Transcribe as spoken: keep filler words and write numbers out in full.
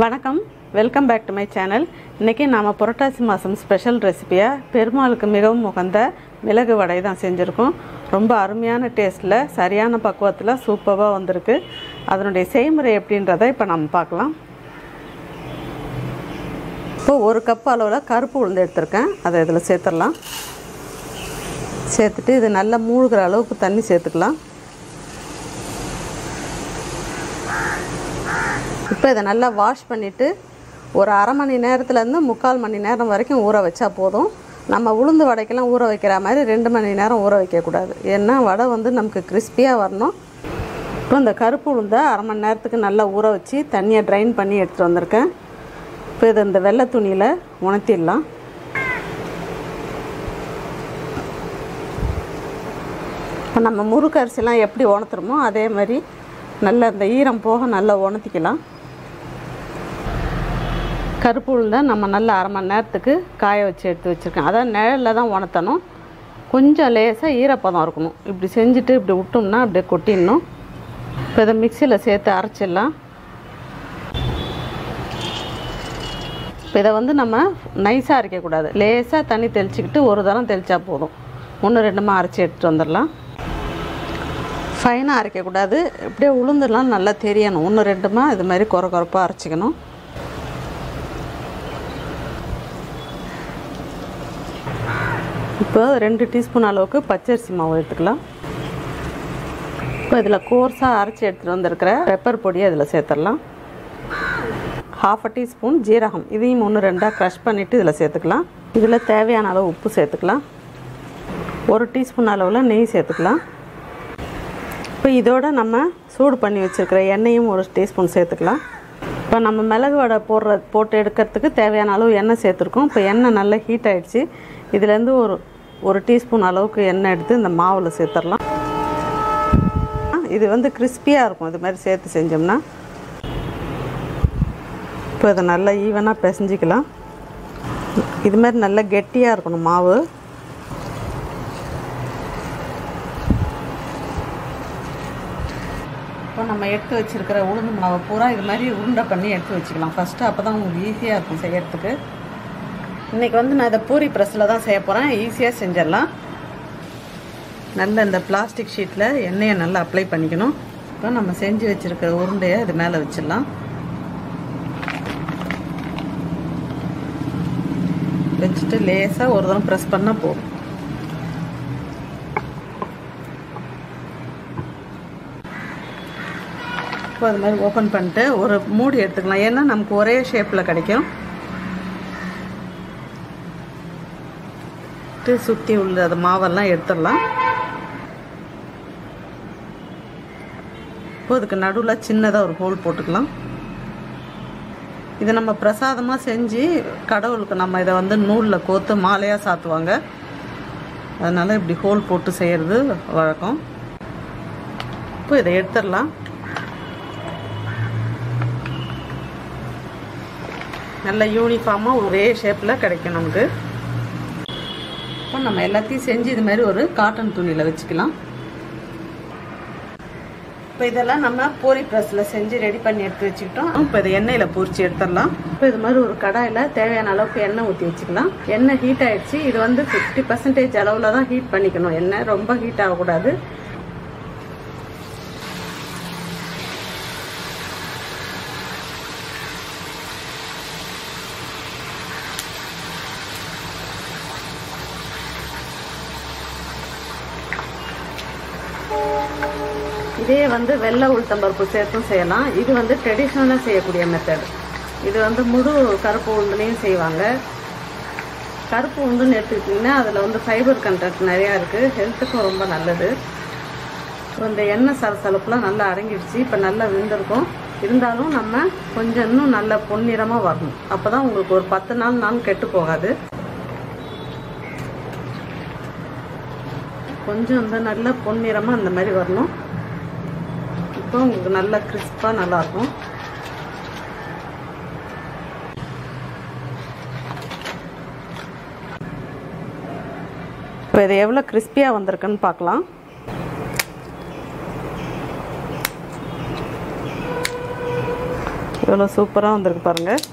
வணக்கம், welcome back to my channel. இன்றைக்கி நாம் புரட்டாசி மாதம் ஸ்பெஷல் ரெசிபியாக பெருமாளுக்கு மிகவும் உகந்த மிளகு வடை தான் செஞ்சுருக்கோம். ரொம்ப அருமையான டேஸ்ட்டில், சரியான பக்குவத்தில் சூப்பராக வந்திருக்கு. அதனுடைய செய்முறை எப்படின்றத இப்போ நம்ம பார்க்கலாம். இப்போது ஒரு கப் அளவில் கருப்பு உளுந்து எடுத்திருக்கேன், அதை இதில் சேர்த்துடலாம். சேர்த்துட்டு இது நல்லா மூழ்கிற அளவுக்கு தண்ணி சேர்த்துக்கலாம். இப்போ இதை நல்லா வாஷ் பண்ணிவிட்டு ஒரு அரை மணி நேரத்துலேருந்து முக்கால் மணி நேரம் வரைக்கும் ஊற வச்சா போதும். நம்ம உளுந்து வடைக்கெல்லாம் ஊற வைக்கிற மாதிரி ரெண்டு மணி நேரம் ஊற வைக்கக்கூடாது, ஏன்னா வடை வந்து நமக்கு கிறிஸ்பியாக வரணும். இப்போ இந்த கருப்பு உளுந்தை அரை மணி நேரத்துக்கு நல்லா ஊற வச்சு தண்ணியை ட்ரைன் பண்ணி எடுத்துகிட்டு வந்திருக்கேன். இப்போ இதை இந்த வெள்ளை துணியில் உணர்த்திடலாம். இப்போ நம்ம முறுக்கு அரிசிலாம் எப்படி உணர்த்துறோமோ அதே மாதிரி நல்லா இந்த ஈரம் போக நல்லா உணர்த்திக்கலாம். கருப்பு உளுந்தை நம்ம நல்லா அரை மணி நேரத்துக்கு காய வச்சு எடுத்து வச்சுருக்கேன். அதான் நிழலில் தான் உணர்த்தணும். கொஞ்சம் லேசாக ஈரப்பதம் இருக்கணும். இப்படி செஞ்சுட்டு இப்படி விட்டோம்னா அப்படியே கொட்டிடணும். இப்போ இதை மிக்சியில் சேர்த்து அரைச்சிடலாம். இப்போ இதை வந்து நம்ம நைஸாக அரைக்கக்கூடாது, லேசாக தண்ணி தெளிச்சிக்கிட்டு ஒரு தரம் தெளித்தா போதும். ஒன்று ரெண்டுமா அரைச்சி எடுத்துகிட்டு வந்துடலாம். ஃபைனாக அரைக்கக்கூடாது, இப்படியே உளுந்துலாம் நல்லா தெரியணும். ஒன்று ரெண்டுமா இது மாதிரி குறை குறைப்பாக அரைச்சிக்கணும். இப்போ ரெண்டு டீஸ்பூன் அளவுக்கு பச்சரிசி மாவு எடுத்துக்கலாம். இப்போ இதில் கோர்ஸாக அரைச்சி எடுத்துகிட்டு வந்திருக்கிற பெப்பர் பொடியை இதில் சேர்த்துடலாம். ஹாஃப் அ டீஸ்பூன் ஜீரகம், இதையும் ஒன்று ரெண்டாக க்ரஷ் பண்ணிவிட்டு இதில் சேர்த்துக்கலாம். இதில் தேவையான அளவு உப்பு சேர்த்துக்கலாம். ஒரு டீஸ்பூன் அளவில் நெய் சேர்த்துக்கலாம். இப்போ இதோடு நம்ம சூடு பண்ணி வச்சுருக்கிற எண்ணெயும் ஒரு டீஸ்பூன் சேர்த்துக்கலாம். இப்போ நம்ம மிளகு வடை போடுற போட்டு எடுக்கிறதுக்கு தேவையான அளவு எண்ணெய் சேர்த்துருக்கோம். இப்போ எண்ணெய் நல்லா ஹீட் ஆகிடுச்சு. இதுலேருந்து ஒரு ஒரு டீஸ்பூன் அளவுக்கு எண்ணெய் எடுத்து இந்த மாவில் சேர்த்துடலாம். இது வந்து கிறிஸ்பியாக இருக்கும் இது மாதிரி சேர்த்து செஞ்சோம்னா. இப்போ இதை நல்லா ஈவனாக பிசைஞ்சிக்கலாம். இது மாதிரி நல்லா கெட்டியாக இருக்கணும் மாவு. இப்போ நம்ம எடுத்து வச்சுருக்கிற உளுந்து மாவை பூரா இது மாதிரி உருண்டை பண்ணி எடுத்து வச்சுக்கலாம் ஃபஸ்ட்டு. அப்போ தான் உங்களுக்கு ஈஸியாக இருக்கும் செய்யறதுக்கு. இன்றைக்கி வந்து நான் இதை பூரி ப்ரெஸ்ஸில் தான் செய்ய போகிறேன். ஈஸியாக செஞ்சிடலாம். நல்ல இந்த பிளாஸ்டிக் ஷீட்டில் எண்ணெயை நல்லா அப்ளை பண்ணிக்கணும். இப்போ நம்ம செஞ்சு வச்சுருக்கிற உருண்டையை இது மேலே வச்சிடலாம். வச்சுட்டு லேசாக ஒரு தரம் ப்ரெஸ் பண்ணால் போதும். இப்போ அது மாதிரி ஓப்பன் பண்ணிட்டு ஒரு மூடி எடுத்துக்கலாம், ஏன்னா நமக்கு ஒரே ஷேப்பில் கிடைக்கும். சுற்றி உள்ள அது மாவெல்லாம் எடுத்துடலாம். இப்போ அதுக்கு நடுவில் சின்னதாக ஒரு ஹோல் போட்டுக்கலாம். இதை நம்ம பிரசாதமாக செஞ்சு கடவுளுக்கு நம்ம இதை வந்து நூலில் கோத்து மாலையாக சாத்துவாங்க. அதனால் இப்படி ஹோல் போட்டு செய்கிறது வழக்கம். இப்போ இதை எடுத்துடலாம். நல்ல யூனிஃபார்மாக ஒரே ஷேப்பில் கிடைக்கும் நமக்கு. இப்போ நம்ம எல்லாத்தையும் செஞ்சு இது மாதிரி ஒரு காட்டன் துணியில் வச்சுக்கலாம். இப்போ இதெல்லாம் நம்ம பூரி ப்ரெஸ்ஸில் செஞ்சு ரெடி பண்ணி எடுத்து வச்சுக்கிட்டோம். இப்போ இதை எண்ணெயில் பொரிச்சு எடுத்துடலாம். இப்போ இது மாதிரி ஒரு கடாயில் தேவையான அளவுக்கு எண்ணெய் ஊற்றி வச்சுக்கலாம். எண்ணெய் ஹீட் ஆகிடுச்சு. இது வந்து ஃபிஃப்டி பர்சன்டேஜ் அளவில் தான் ஹீட் பண்ணிக்கணும். எண்ணெய் ரொம்ப ஹீட் ஆகக்கூடாது. இதே வந்து வெள்ளை உளுத்தம்பருப்பு சேர்த்தும் செய்யலாம். இது வந்து ட்ரெடிஷ்னலாக செய்யக்கூடிய மெத்தட். இது வந்து முழு கருப்பு உளுந்துலையும் செய்வாங்க. கருப்பு உளுந்துன்னு எடுத்துக்கிட்டிங்கன்னா அதில் வந்து ஃபைபர் கண்டென்ட் நிறையா இருக்குது, ஹெல்த்துக்கும் ரொம்ப நல்லது. இந்த எண்ணெய் சலசலப்புலாம் நல்லா அடங்கிடுச்சு. இப்போ நல்லா வெந்திருக்கும். இருந்தாலும் நம்ம கொஞ்சம் இன்னும் நல்லா பொன்னிறமாக வரணும். அப்போ தான் உங்களுக்கு ஒரு பத்து நாள் நாள் கெட்டு போகாது. கொஞ்சம் இந்த நல்ல பொன்னிறமாக அந்த மாதிரி வரணும். இப்போ உங்களுக்கு நல்லா கிறிஸ்பாக நல்லாயிருக்கும். இப்போ இது எவ்வளோ கிறிஸ்பியாக வந்திருக்குன்னு பார்க்கலாம். எவ்வளோ சூப்பராக வந்திருக்கு பாருங்கள்.